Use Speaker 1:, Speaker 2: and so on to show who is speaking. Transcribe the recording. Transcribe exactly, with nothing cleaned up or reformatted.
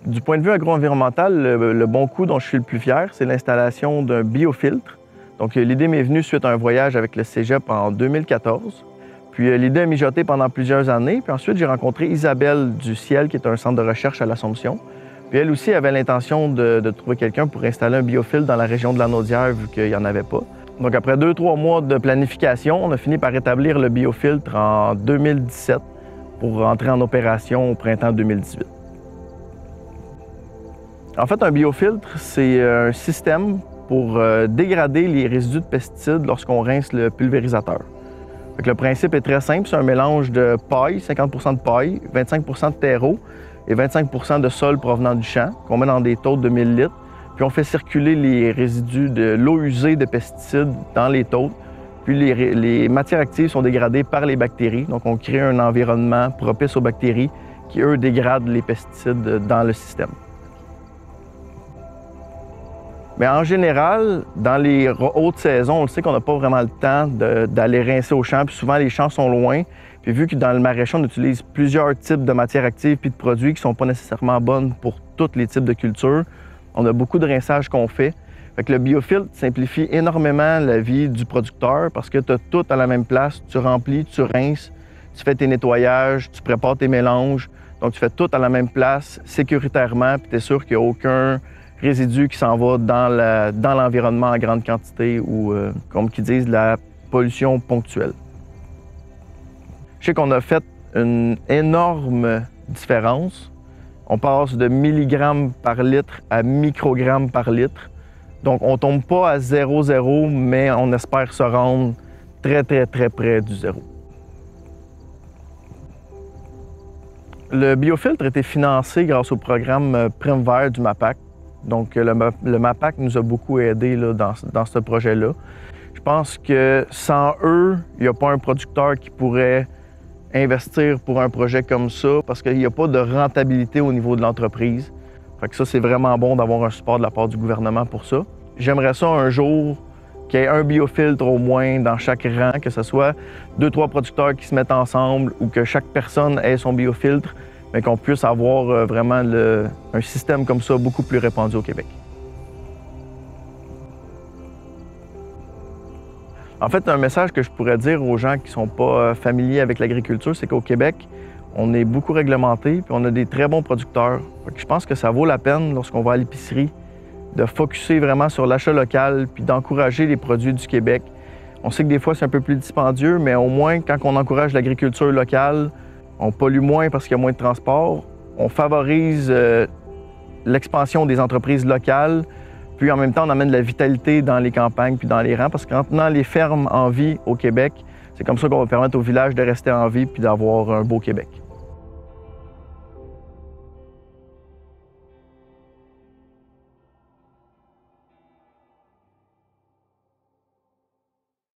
Speaker 1: Du point de vue agro-environnemental, le, le bon coup dont je suis le plus fier, c'est l'installation d'un biofiltre. Donc, l'idée m'est venue suite à un voyage avec le Cégep en deux mille quatorze. Puis l'idée a mijoté pendant plusieurs années. Puis ensuite, j'ai rencontré Isabelle du Ciel, qui est un centre de recherche à l'Assomption. Puis elle aussi avait l'intention de, de trouver quelqu'un pour installer un biofiltre dans la région de la Naudière, vu qu'il n'y en avait pas. Donc, après deux, trois mois de planification, on a fini par établir le biofiltre en deux mille dix-sept pour entrer en opération au printemps deux mille dix-huit. En fait, un biofiltre, c'est un système pour euh, dégrader les résidus de pesticides lorsqu'on rince le pulvérisateur. Fait que le principe est très simple, c'est un mélange de paille, cinquante pour cent de paille, vingt-cinq pour cent de terreau et vingt-cinq pour cent de sol provenant du champ, qu'on met dans des tôtes de mille litres, puis on fait circuler les résidus de l'eau usée de pesticides dans les tôtes, puis les, les matières actives sont dégradées par les bactéries, donc on crée un environnement propice aux bactéries qui, eux, dégradent les pesticides dans le système. Mais en général, dans les hautes saisons, on le sait qu'on n'a pas vraiment le temps d'aller rincer au champ, puis souvent les champs sont loin. Puis vu que dans le maraîcher, on utilise plusieurs types de matières actives puis de produits qui ne sont pas nécessairement bonnes pour tous les types de cultures, on a beaucoup de rinçage qu'on fait. Fait que le biofiltre simplifie énormément la vie du producteur parce que tu as tout à la même place, tu remplis, tu rinces, tu fais tes nettoyages, tu prépares tes mélanges. Donc tu fais tout à la même place, sécuritairement, puis tu es sûr qu'il n'y a aucun résidu qui s'en va dans l'environnement en grande quantité ou, euh, comme qu'ils disent, la pollution ponctuelle. Je sais qu'on a fait une énorme différence. On passe de milligrammes par litre à microgrammes par litre. Donc, on ne tombe pas à zéro zéro, mais on espère se rendre très, très, très près du zéro. Le biofiltre a été financé grâce au programme Prime Vert du MAPAC. Donc, le, le MAPAC nous a beaucoup aidés là, dans, dans ce projet-là. Je pense que sans eux, il n'y a pas un producteur qui pourrait investir pour un projet comme ça parce qu'il n'y a pas de rentabilité au niveau de l'entreprise. Fait que ça, c'est vraiment bon d'avoir un support de la part du gouvernement pour ça. J'aimerais ça un jour qu'il y ait un biofiltre au moins dans chaque rang, que ce soit deux, trois producteurs qui se mettent ensemble ou que chaque personne ait son biofiltre, mais qu'on puisse avoir vraiment le, un système comme ça beaucoup plus répandu au Québec. En fait, un message que je pourrais dire aux gens qui ne sont pas familiers avec l'agriculture, c'est qu'au Québec, on est beaucoup réglementé, puis on a des très bons producteurs. Je pense que ça vaut la peine, lorsqu'on va à l'épicerie, de focusser vraiment sur l'achat local, puis d'encourager les produits du Québec. On sait que des fois, c'est un peu plus dispendieux, mais au moins, quand on encourage l'agriculture locale, on pollue moins parce qu'il y a moins de transport, on favorise euh, l'expansion des entreprises locales, puis en même temps, on amène de la vitalité dans les campagnes puis dans les rangs, parce qu'en tenant les fermes en vie au Québec, c'est comme ça qu'on va permettre aux villages de rester en vie puis d'avoir un beau Québec.